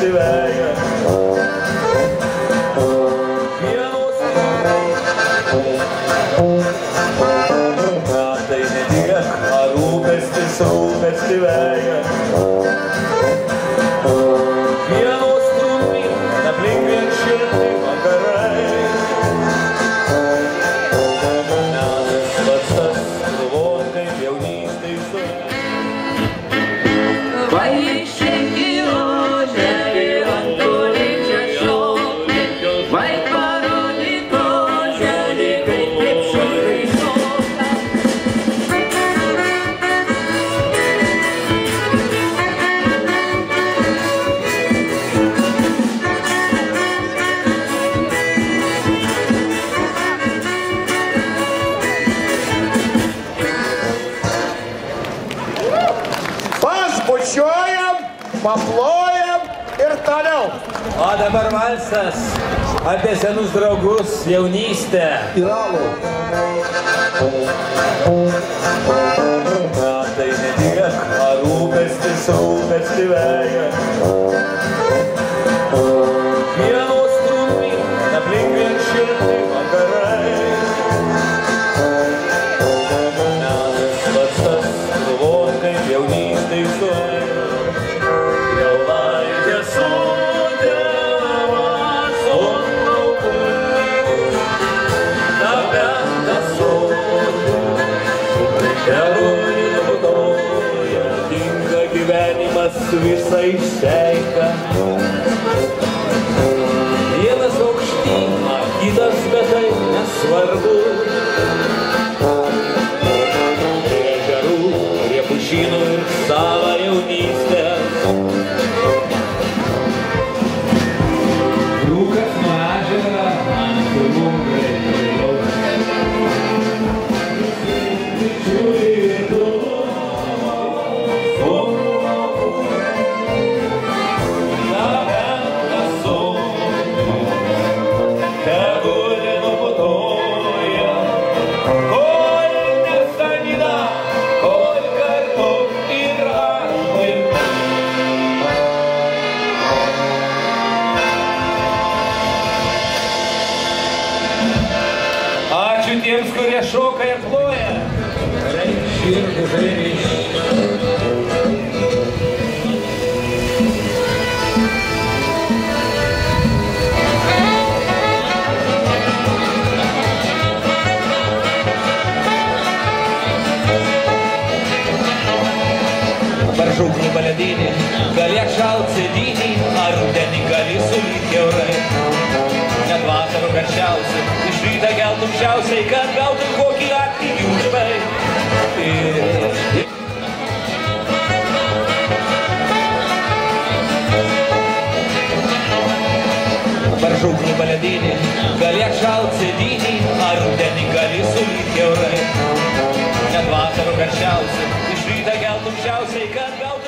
veja. Tai ne tiek, ar rūpestis veja. Vienos trumpi, aplink vien šilti vakarai. Menas pats tas, galvos kaip jaunystėj su. Paplojam ir toliau. O dabar valsas apie senus draugus, jaunystę. Iralų. Tai ne tiek, ar rūpestis veja. Vienos trumpi, aplink vien šilti vakarai. Menas pats tas, galvos kaip jaunystėj suėjo. Visa išseika. Vienas aukštyn, kitas, bet tai nesvarbu. Prie ežerų, prie pušynų ir savo jaunystę. Rūkas nuo ežerą ant pirmūngai. Tiems, kurie šoka ir ploja. Širdį žairiai. Varžūkų baledinį, galėk šalt sėdynį, ar rudenį gali sulyt kiaurai. Net vasarų karščiausi, iš rytą geltum šiausiai, kad gautum kokį atlygį už tai. Varžūkų baledinį, galėk šalt sėdynį, ar rudenį gali sulyt kiaurai. Net vasarų karščiausi, iš rytą geltum šiausiai, kad gautum